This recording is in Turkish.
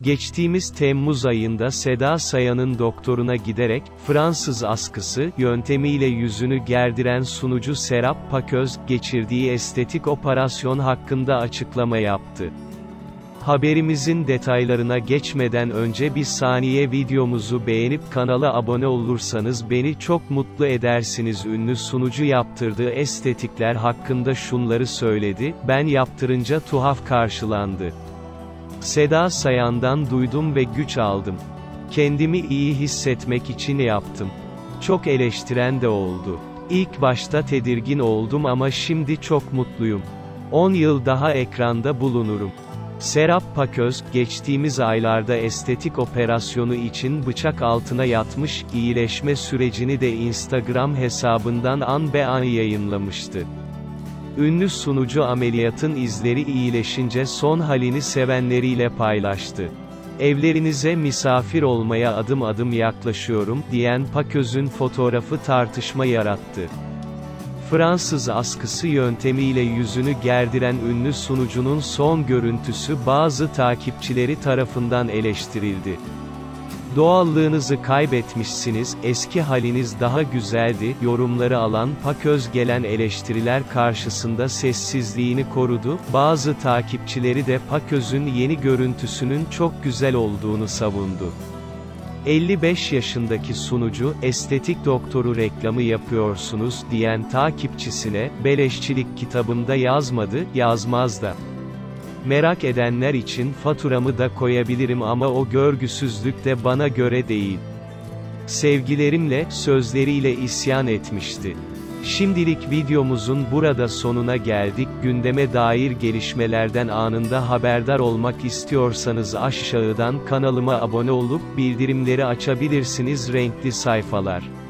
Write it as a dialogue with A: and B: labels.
A: Geçtiğimiz Temmuz ayında Seda Sayan'ın doktoruna giderek, Fransız askısı yöntemiyle yüzünü gerdiren sunucu Serap Paköz, geçirdiği estetik operasyon hakkında açıklama yaptı. Haberimizin detaylarına geçmeden önce bir saniye videomuzu beğenip kanala abone olursanız beni çok mutlu edersiniz. Ünlü sunucu yaptırdığı estetikler hakkında şunları söyledi: "Ben yaptırınca tuhaf karşılandı. Seda Sayan'dan duydum ve güç aldım. Kendimi iyi hissetmek için yaptım. Çok eleştiren de oldu. İlk başta tedirgin oldum ama şimdi çok mutluyum. 10 yıl daha ekranda bulunurum." Serap Paköz, geçtiğimiz aylarda estetik operasyonu için bıçak altına yatmış, iyileşme sürecini de Instagram hesabından an be an yayınlamıştı. Ünlü sunucu ameliyatın izleri iyileşince son halini sevenleriyle paylaştı. "Evlerinize misafir olmaya adım adım yaklaşıyorum," diyen Paköz'ün fotoğrafı tartışma yarattı. Fransız askısı yöntemiyle yüzünü gerdiren ünlü sunucunun son görüntüsü bazı takipçileri tarafından eleştirildi. "Doğallığınızı kaybetmişsiniz, eski haliniz daha güzeldi," yorumları alan Paköz gelen eleştiriler karşısında sessizliğini korudu. Bazı takipçileri de Paköz'ün yeni görüntüsünün çok güzel olduğunu savundu. 55 yaşındaki sunucu, "Estetik doktoru reklamı yapıyorsunuz," diyen takipçisine, "Beleşçilik kitabımda yazmadı, yazmaz da. Merak edenler için faturamı da koyabilirim ama o görgüsüzlük de bana göre değil. Sevgilerimle," sözleriyle isyan etmişti. Şimdilik videomuzun burada sonuna geldik. Gündeme dair gelişmelerden anında haberdar olmak istiyorsanız aşağıdan kanalıma abone olup bildirimleri açabilirsiniz. Renkli sayfalar.